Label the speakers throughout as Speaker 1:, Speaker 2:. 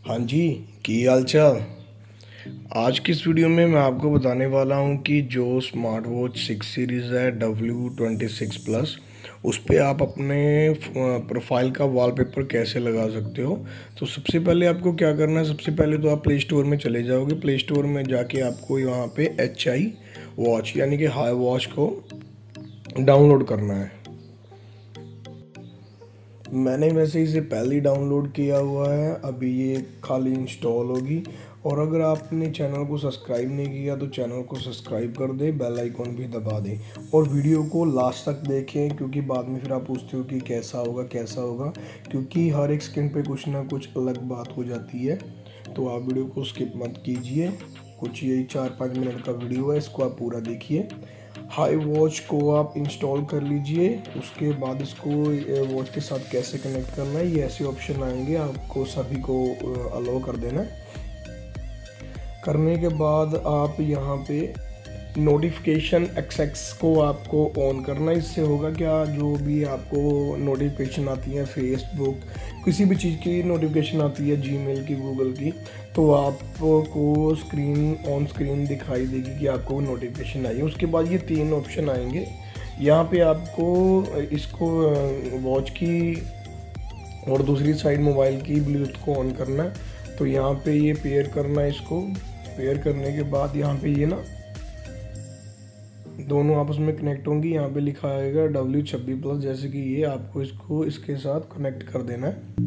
Speaker 1: हाँ जी, की हाल चाल। आज की इस वीडियो में मैं आपको बताने वाला हूँ कि जो स्मार्ट वॉच 6 सीरीज़ है W26+, उस पे आप अपने प्रोफाइल का वॉलपेपर कैसे लगा सकते हो। तो सबसे पहले आपको क्या करना है, सबसे पहले तो आप प्ले स्टोर में चले जाओगे। प्ले स्टोर में जाके आपको यहाँ पे HI वॉच यानी कि हाई वॉच को डाउनलोड करना है। मैंने वैसे इसे पहले ही डाउनलोड किया हुआ है, अभी ये खाली इंस्टॉल होगी। और अगर आपने चैनल को सब्सक्राइब नहीं किया तो चैनल को सब्सक्राइब कर दें, बेल आइकॉन भी दबा दें और वीडियो को लास्ट तक देखें, क्योंकि बाद में फिर आप पूछते हो कि कैसा होगा, क्योंकि हर एक स्क्रीन पे कुछ ना कुछ अलग बात हो जाती है। तो आप वीडियो को स्किप मत कीजिए, कुछ यही 4-5 मिनट का वीडियो है, इसको आप पूरा देखिए। हाई वॉच को आप इंस्टॉल कर लीजिए। उसके बाद इसको वॉच के साथ कैसे कनेक्ट करना है, ये ऐसे ऑप्शन आएंगे, आपको सभी को अलाउ कर देना है। करने के बाद आप यहाँ पे नोटिफिकेशन एक्सेस को आपको ऑन करना है। इससे होगा क्या, जो भी आपको नोटिफिकेशन आती है, फेसबुक किसी भी चीज़ की नोटिफिकेशन आती है, जीमेल की, गूगल की, तो आपको ऑन स्क्रीन दिखाई देगी कि आपको नोटिफिकेशन आई है। उसके बाद ये 3 ऑप्शन आएंगे। यहाँ पे आपको इसको वॉच की और दूसरी साइड मोबाइल की ब्लूटूथ को ऑन करना है। तो यहाँ पे ये पेयर करना है। इसको पेयर करने के बाद यहाँ पे ये ना दोनों आपस में कनेक्ट होंगी। यहाँ पे लिखा आएगा W26+, जैसे कि ये आपको इसको इसके साथ कनेक्ट कर देना है।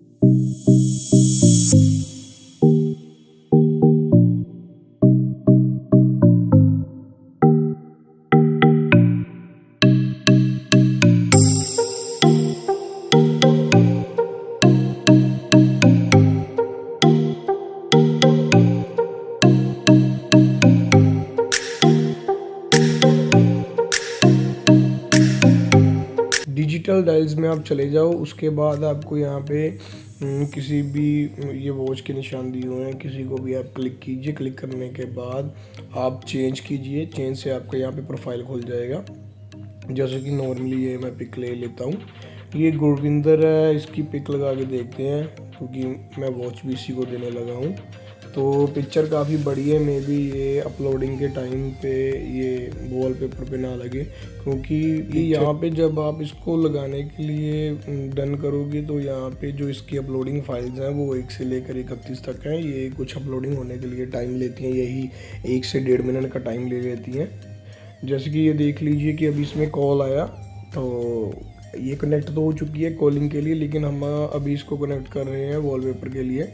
Speaker 1: डिजिटल डायल्स में आप चले जाओ। उसके बाद आपको यहाँ पे किसी भी ये वॉच के निशान दिए हुए हैं, किसी को भी आप क्लिक कीजिए। क्लिक करने के बाद आप चेंज कीजिए। चेंज से आपका यहाँ पे प्रोफाइल खुल जाएगा। जैसे कि नॉर्मली ये मैं पिक ले लेता हूँ। ये गुरविंदर है, इसकी पिक लगा के देखते हैं, क्योंकि मैं वॉच भी इसी को देने लगा हूँ। तो पिक्चर काफ़ी बड़ी है, मे बी ये अपलोडिंग के टाइम पे ये वॉलपेपर पे ना लगे, क्योंकि यहाँ पे जब आप इसको लगाने के लिए डन करोगे तो यहाँ पे जो इसकी अपलोडिंग फाइल्स हैं वो 1 से लेकर 31 तक हैं। ये कुछ अपलोडिंग होने के लिए टाइम लेती हैं, यही 1 से 1.5 मिनट का टाइम ले लेती हैं। जैसे कि ये देख लीजिए कि अभी इसमें कॉल आया, तो ये कनेक्ट तो हो चुकी है कॉलिंग के लिए, लेकिन हम अभी इसको कनेक्ट कर रहे हैं वॉलपेपर के लिए।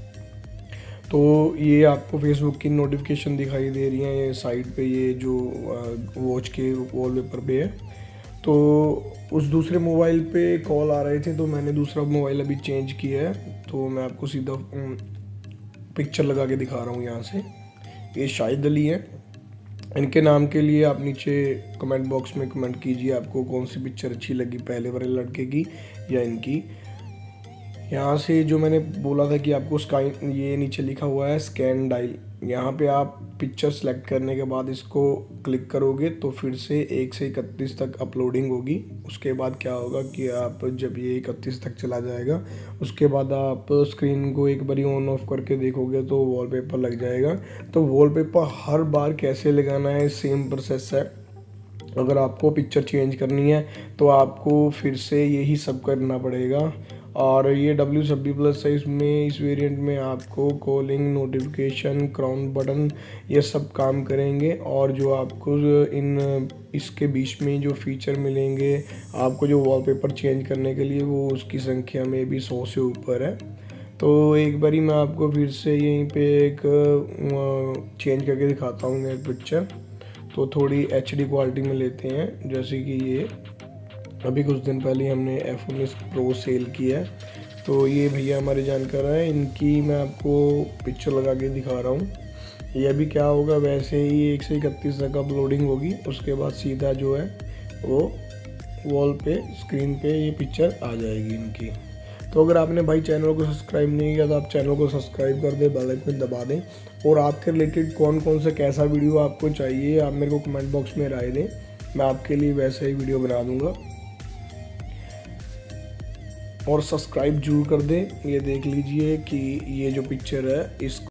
Speaker 1: तो ये आपको फेसबुक की नोटिफिकेशन दिखाई दे रही है ये साइड पे, ये जो वॉच के वॉलपेपर पे है। तो उस दूसरे मोबाइल पे कॉल आ रहे थे, तो मैंने दूसरा मोबाइल अभी चेंज किया है। तो मैं आपको सीधा पिक्चर लगा के दिखा रहा हूँ यहाँ से। ये शाहिद अली है, इनके नाम के लिए आप नीचे कमेंट बॉक्स में कमेंट कीजिए आपको कौन सी पिक्चर अच्छी लगी, पहले वाले लड़के की या इनकी। यहाँ से जो मैंने बोला था कि आपको स्काई, ये नीचे लिखा हुआ है स्कैन डायल, यहाँ पे आप पिक्चर सेलेक्ट करने के बाद इसको क्लिक करोगे तो फिर से 1 से 31 तक अपलोडिंग होगी। उसके बाद क्या होगा कि आप जब ये 31 तक चला जाएगा, उसके बाद आप स्क्रीन को एक बारी ऑन ऑफ करके देखोगे तो वॉलपेपर लग जाएगा। तो वॉलपेपर हर बार कैसे लगाना है, सेम प्रोसेस है। अगर आपको पिक्चर चेंज करनी है तो आपको फिर से यही सब करना पड़ेगा। और ये W26+ है, इसमें इस वेरिएंट में आपको कॉलिंग, नोटिफिकेशन, क्राउन बटन ये सब काम करेंगे। और जो आपको इसके बीच में जो फीचर मिलेंगे आपको जो वॉलपेपर चेंज करने के लिए, वो उसकी संख्या में भी 100 से ऊपर है। तो एक बारी मैं आपको फिर से यहीं पे एक चेंज करके दिखाता हूँ एक पिक्चर। तो थोड़ी HD क्वालिटी में लेते हैं। जैसे कि ये अभी कुछ दिन पहले हमने F19 Pro सेल किया है, तो ये भैया हमारे जानकार हैं, इनकी मैं आपको पिक्चर लगा के दिखा रहा हूँ। ये अभी क्या होगा, वैसे ही 1 से 31 तक अपलोडिंग होगी। उसके बाद सीधा जो है वो वॉल पे, स्क्रीन पे ये पिक्चर आ जाएगी इनकी। तो अगर आपने भाई चैनल को सब्सक्राइब नहीं किया तो आप चैनल को सब्सक्राइब कर दें, बेल आइकन दबा दें। और आपके रिलेटेड कौन कौन सा कैसा वीडियो आपको चाहिए, आप मेरे को कमेंट बॉक्स में राय दें, मैं आपके लिए वैसा ही वीडियो बना दूँगा। और सब्सक्राइब जरूर कर दें। ये देख लीजिए कि ये जो पिक्चर है इस